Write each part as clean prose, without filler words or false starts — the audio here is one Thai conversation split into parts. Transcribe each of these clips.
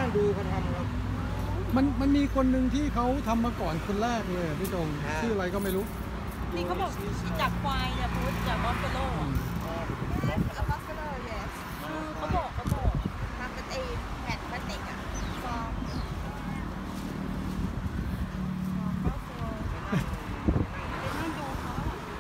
งดูเขาทำครับมันมีคนหนึ่งที่เขาทำมาก่อนคนแรกเลยพี่ตรงชื่ออะไรก็ไม่รู้นี่เขาบอกจากควายเนี่ยพูดจากบัฟฟาโลบัฟฟาโล yes เขาบอกทำเป็นไอ้แผ่นพลาสติกอ่ะฟองบัฟฟาโลไปนั่งดูเขา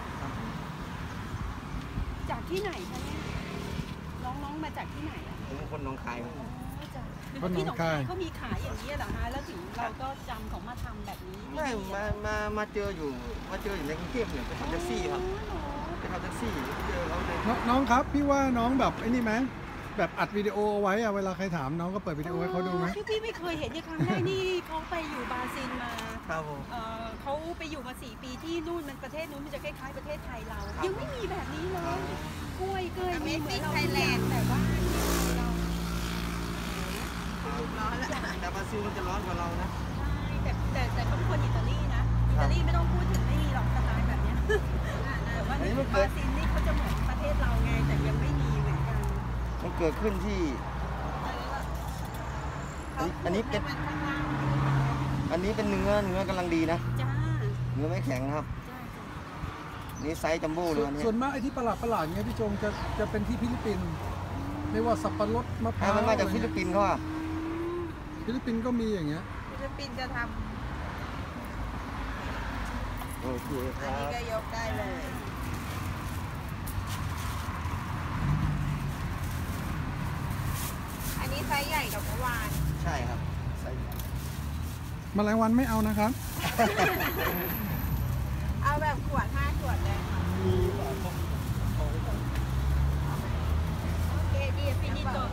จากที่ไหนคะเนี่ยน้องมาจากที่ไหนอ่ะผมคนหนองคายครับคนหนองคายเขามีขายอย่างนี้เหรอฮะแล้วถึงเราก็จำของมาทำแบบนี้ไม่มาเจออยู่ในกรุงเทพเนี่ยไปทำแท็กซี่ครับไปทำแท็กซี่เจอเขาเลยน้องครับพี่ว่าน้องแบบไอ้นี่ไหมแบบอัดวิดีโอเอาไว้อะเวลาใครถามน้องก็เปิดวิดีโอให้เขาดูไหมพี่ไม่เคยเห็นในครั้งแรกนี่เขาไปอยู่บราซิลมาครับผมเขาไปอยู่มา4 ปีที่นู่นมันประเทศนู้นมันจะคล้ายๆประเทศไทยเรายังไม่มีแบบนี้เลยกล้วยเกยมีเหมือนเราแต่ว่าเราร้อนแล้วแต่บราซิลมันจะร้อนกว่าเรานะใช่แต่เขาเป็นคนอิตาลีนะอิตาลีไม่ต้องพูดถึงไม่มีหรอกสไตล์แบบนี้แต่ว่าบราซิลนี่เขาจะเหมือนประเทศเราไงแต่ยังไม่มีเหมือนกันมันเกิดขึ้นที่อันนี้เป็นเนื้อกำลังดีนะจ้าเนื้อไม่แข็งครับนี่ไซส์จัมโบ้เลยส่วนมากไอ้ที่ประหลาดเงี้ยพี่จงจะเป็นที่ฟิลิปปินส์ไม่ว่าสับปะรดมะพร้าวมันมาจากฟิลิปปินส์เขาอะฟิลิปปินส์ก็มีอย่างเงี้ยฟิลิปปินส์จะทำโอเคคอันรับนี้ก็ยกได้เลยอันนี้ไซส์ใหญ่กว่าเมื่อวานใช่ครับไซส์แมลงวันไม่เอานะครับเอาแบบขวด5 ขวดเลยโอเคดีฟินิโต